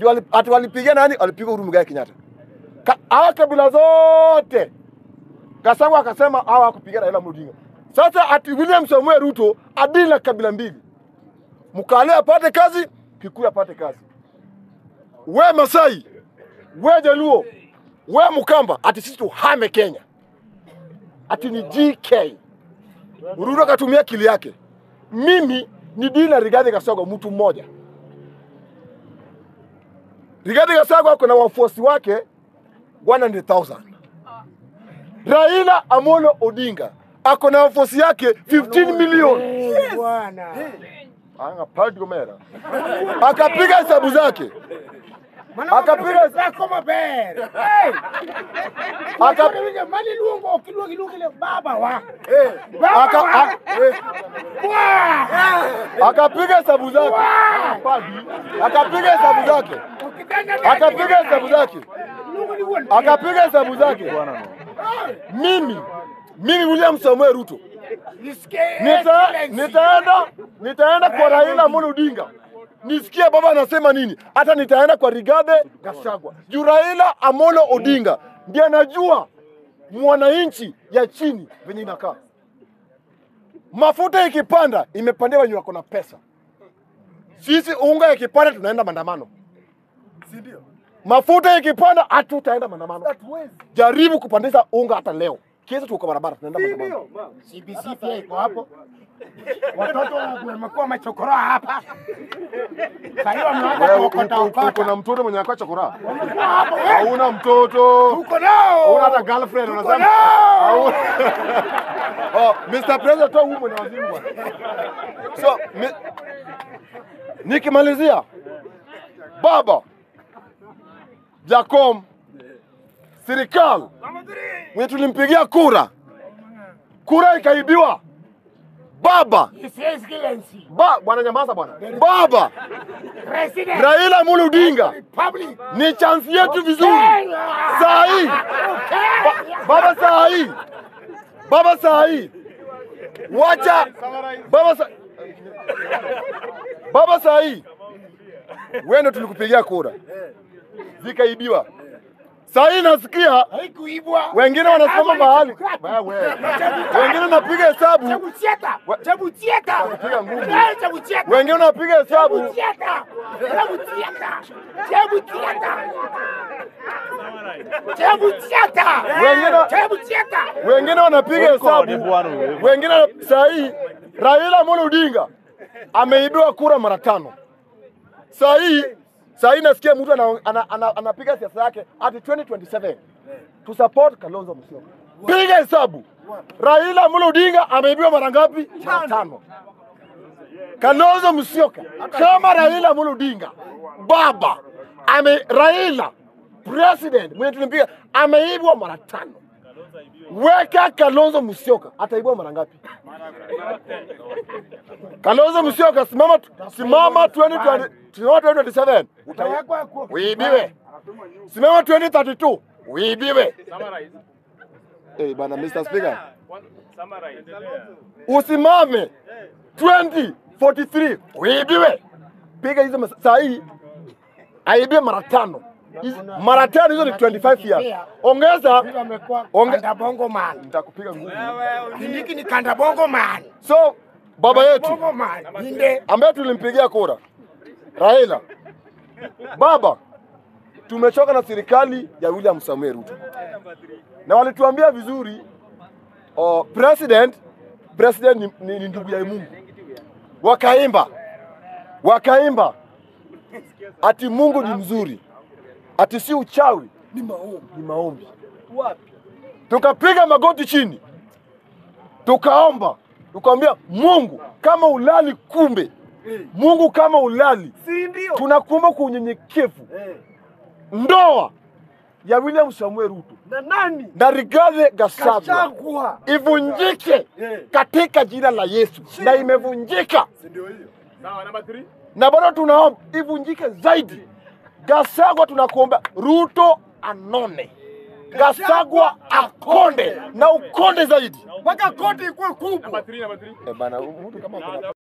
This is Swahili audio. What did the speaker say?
ati walipigia nani? Walipiga Uhuru Muigai Kenyatta. Hawa kabila zote. Gachagua akasema hawa kupiga Raila Odinga. Sasa ati William Samuel Ruto adili na kabila mbili. Mkale apate kazi, Kikuyu apate kazi. We Masai, we Jaluo, we Mukamba, ati sisi tuhame Kenya. Ati ni GK. Ruto katumia akili yake. Mimi ni dila Rigathi Gachagua mtu mmoja. Rigathi Gachagua kuna wafuasi wake 100,000. Raila Amolo Odinga ako na wafuasi yake 15 milioni. Bwana. Anga padi gomera. Akapiga hesabu zake. Akapiga kama bere. Akapiga mali luongo kilungo baba wa. Akapiga hesabu zake. Akapiga hesabu zake. Akapiga hesabu zake. Akapiga hesabu zake. Mimi William Samuel Ruto. Nitaenda kwa Raila Amolo Odinga. Nisikie baba anasema nini. Hata nitaenda kwa Rigathi Gachagua. Juu Raila Amolo Odinga ndiye anajua mwananchi ya chini venye inakaa. Mafuta ikipanda imepandia wenye wako na pesa. Sisi unga ikipanda tunaenda maandamano. Si ndio? Mafuta ikipanda hatutaenda maandamano. Jaribu kupandisha unga hata leo. Kesho tuko barabara tunaenda maandamano. CBC pia iko hapo. Watoto wamekuwa machokora hapa. Sasa wameanza kuokota. Uko na mtoto mwenye anakuwa chokora? Hauna mtoto. Uko nao. Una hata girlfriend unasema. Oh, Mr. President toa huyu mwenye wazimu bwana. So, nikimalizia baba Jacom serikali mwenye tulimpigia kura ikaibiwa. Baba bwana nyamaza bwana. Baba Raila Amolo Odinga ni chance yetu vizuri. Sahi. Baba sahi. Wacha Baba sahi. Wewe tulikupigia kura. Zikaibiwa. Sahi nasikia haikuibwa. Wengine wanasema mahali. Wengine wanapiga hesabu. Chabucheta. Wengine wanapiga hesabu. Wengine wanapiga hesabu. Wengine sahi Raila Amolo Odinga ameibiwa kura mara 5. Sahi nasikia mtu anapiga siasa yake at 2027 to support Kalonzo Musyoka. Piga hesabu. Raila Amolo Odinga ameibiwa mara ngapi? 5. Kalonzo Musyoka kama Raila Amolo Odinga baba Raila president mwenye tulimpiga ameibiwa mara 5. Weka Kalonzo Musyoka ataibwa mara ngapi? Kalonzo Musyoka simama 2027 utawekwa uibiwe. Simama 2032 uibiwe. Bana Mr. Speaker. Usimame 2043 uibiwe. Piga hizo sahi aibiwe mara 5. Mara 5 hizo ni 25 years. Ongeza kanda bongo man. Nitakupiga nguvu. Hiki ni kanda bongo man. So baba yetu ambaye tulimpigia kura Raila. Baba tumechoka na serikali ya William Samuel Ruto. Na walituambia vizuri president ni ndugu ya Mungu. Wakaimba ati Mungu ni mzuri. Ati si uchawi, ni maombi. Wapi? Tukapiga magoti chini. Tukaomba. Tukamwambia Mungu kama ulali kumbe. Mungu kama ulali. Si ndio? Tunakuomba kwa unyenyekevu. Ndoa ya William Samuel Ruto na nani? Na Rigathi Gachagua ivunjike katika jina la Yesu. Na imevunjika. Si ndio hiyo? Sawa, namba 3. Na bado tunaomba ivunjike zaidi. Gachagua tunakuomba Ruto anone. Gachagua akonde na ukonde zaidi. Mpaka koti ikuwe kubwa. Namba 3. Bana mtu kama